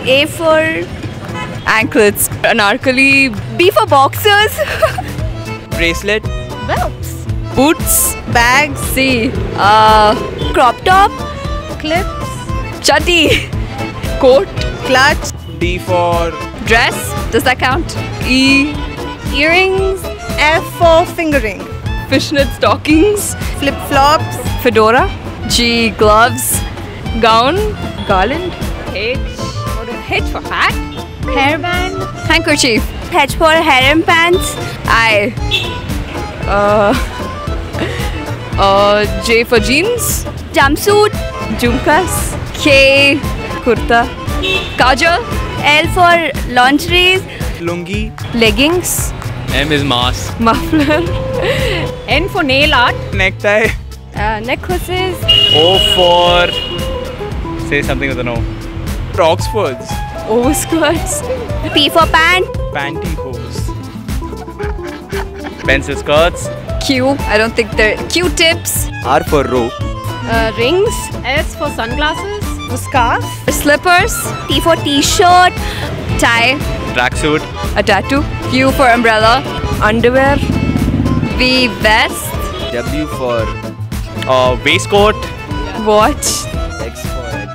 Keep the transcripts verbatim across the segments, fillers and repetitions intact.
A for Anklets. Anarkali. B for boxers. Bracelet. Belts. Boots. Bags. C. Uh, crop top. Clips. Chatti. Coat. Clutch. D for Dress. Does that count? E. Earrings. F for fingering. Fishnet stockings. Flip flops. Fedora. G. Gloves. Gown. Garland. H. What is H for hat? Hairband. Handkerchief. H for harem pants. I. Uh. Uh. J for jeans. Jumpsuit. Jhumkas. K. Kurta. Kajal. L for lingerie. lungi. Leggings. M is mask. Muffler. N for nail art. Necktie. Uh, necklaces. O for say something with an O. Oxfords. Overskirts. P for pant. Pantyhose. Pencil skirts. Q. I don't think they're Q-tips. R for rope. Uh, rings. S for sunglasses. Scarf. Slippers. T for t-shirt. Tie. Tracksuit. A tattoo. U for umbrella. Underwear. V. Vest. W for Uh, waistcoat. Watch. X for I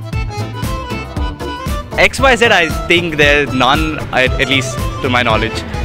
don't know. X Y Z. I think there's none, at at least to my knowledge.